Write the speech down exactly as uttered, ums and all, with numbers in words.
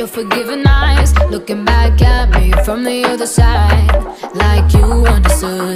your forgiving eyes, looking back at me from the other side, like you understood.